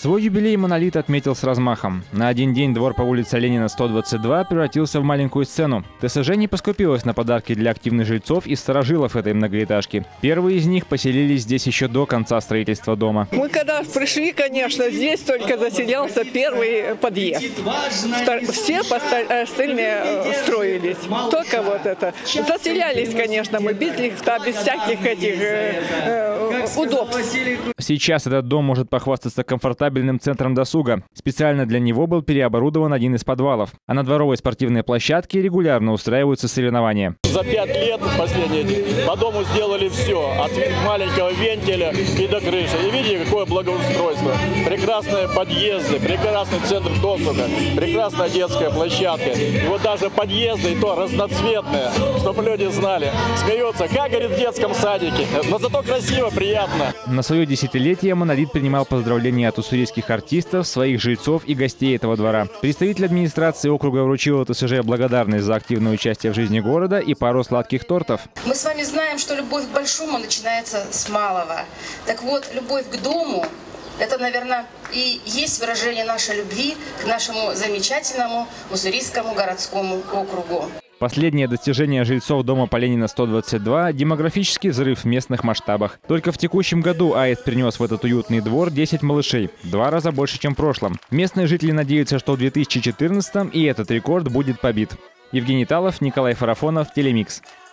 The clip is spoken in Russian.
Свой юбилей «Монолит» отметил с размахом. На один день двор по улице Ленина, 122 превратился в маленькую сцену. ТСЖ не поскупилась на подарки для активных жильцов и старожилов этой многоэтажки. Первые из них поселились здесь еще до конца строительства дома. Мы когда пришли, конечно, здесь только заселялся первый подъезд. Все остальные строились. Только вот это. Заселялись, конечно, мы без лифта, без всяких этих удобств. Сейчас этот дом может похвастаться комфортабельным центром досуга. Специально для него был переоборудован один из подвалов. А на дворовой спортивной площадке регулярно устраиваются соревнования. За 5 лет последние по дому сделали все. От маленького вентиля и до крыши. И видите, какое благоустройство. Прекрасные подъезды, прекрасный центр досуга, прекрасная детская площадка. И вот даже подъезды и то разноцветные, чтобы люди знали. Смеются, как, говорит, в детском садике. Но зато красиво, приятно. На свое десятилетие «Монолит» принимал поздравления от уссурийских артистов, своих жильцов и гостей этого двора. Представитель администрации округа вручил ТСЖ благодарность за активное участие в жизни города и пару сладких тортов. Мы с вами знаем, что любовь к большому начинается с малого. Так вот, любовь к дому – это, наверное, и есть выражение нашей любви к нашему замечательному уссурийскому городскому округу. Последнее достижение жильцов дома по Ленина, 122 – демографический взрыв в местных масштабах. Только в текущем году АЭС принес в этот уютный двор 10 малышей, в 2 раза больше, чем в прошлом. Местные жители надеются, что в 2014-м и этот рекорд будет побит. Евгений Талов, Николай Фарафонов, Телемикс.